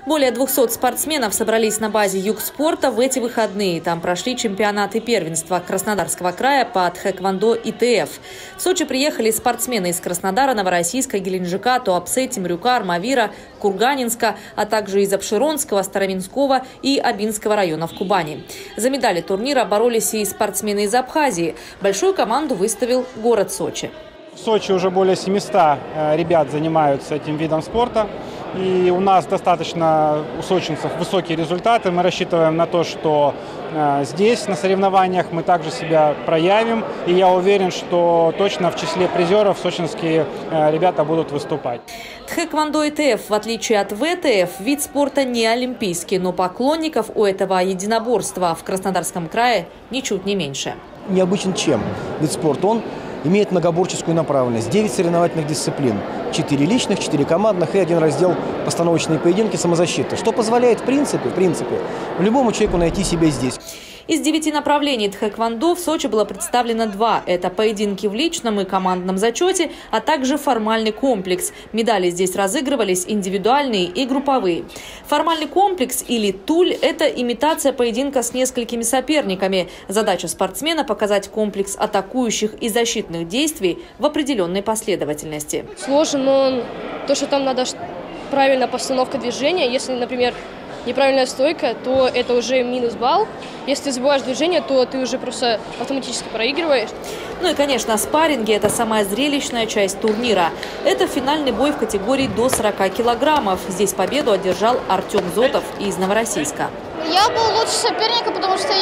Более 200 спортсменов собрались на базе Югспорта в эти выходные. Там прошли чемпионаты первенства Краснодарского края по тхэквондо ИТФ. В Сочи приехали спортсмены из Краснодара, Новороссийска, Геленджика, Туапсе, Темрюка, Армавира, Курганинска, а также из Апшеронского, Старовинского и Абинского районов Кубани. За медали турнира боролись и спортсмены из Абхазии. Большую команду выставил город Сочи. В Сочи уже более 700 ребят занимаются этим видом спорта. И у нас достаточно у сочинцев высокие результаты. Мы рассчитываем на то, что здесь, на соревнованиях, мы также себя проявим. И я уверен, что точно в числе призеров сочинские ребята будут выступать. Тхэквондо ИТФ, в отличие от ВТФ, вид спорта не олимпийский, но поклонников у этого единоборства в Краснодарском крае ничуть не меньше. Необычен чем вид спорта? Он имеет многоборческую направленность. 9 соревновательных дисциплин. 4 личных, 4 командных и 1 раздел постановочные поединки самозащиты. Что позволяет в принципе, любому человеку найти себя здесь. Из 9 направлений тхэквондо в Сочи было представлено 2. Это поединки в личном и командном зачете, а также формальный комплекс. Медали здесь разыгрывались индивидуальные и групповые. Формальный комплекс или туль – это имитация поединка с несколькими соперниками. Задача спортсмена – показать комплекс атакующих и защитных действий в определенной последовательности. Сложно, но то, что там надо правильная постановка движения. Если, например, неправильная стойка, то это уже минус балл. Если ты забываешь движение, то ты уже просто автоматически проигрываешь. Ну и, конечно, спарринги – это самая зрелищная часть турнира. Это финальный бой в категории до 40 килограммов. Здесь победу одержал Артем Зотов из Новороссийска. Я был лучше соперника, потому что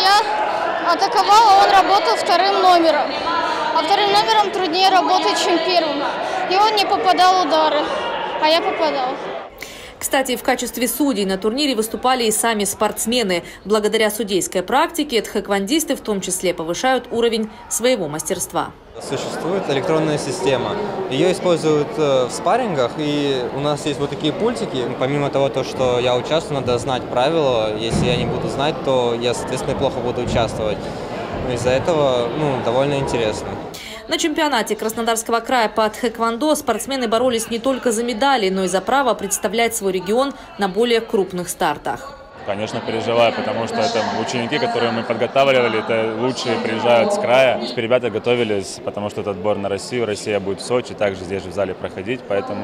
я атаковал, а он работал вторым номером. А вторым номером труднее работать, чем первым. И он не попадал в удары, а я попадал. Кстати, в качестве судей на турнире выступали и сами спортсмены. Благодаря судейской практике тхэквондисты в том числе повышают уровень своего мастерства. Существует электронная система. Ее используют в спаррингах, и у нас есть вот такие пультики. Помимо того, что я участвую, надо знать правила. Если я не буду знать, то я, соответственно, плохо буду участвовать. Из-за этого довольно интересно. На чемпионате Краснодарского края по тхэквондо спортсмены боролись не только за медали, но и за право представлять свой регион на более крупных стартах. Конечно, переживаю, потому что это ученики, которые мы подготавливали, это лучшие приезжают с края. Ребята готовились, потому что это отбор на Россию. Россия будет в Сочи, также здесь же в зале проходить, поэтому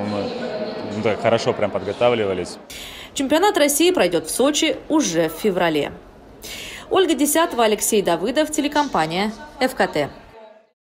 мы хорошо прям подготавливались. Чемпионат России пройдет в Сочи уже в феврале. Ольга Десятова, Алексей Давыдов, телекомпания ФКТ.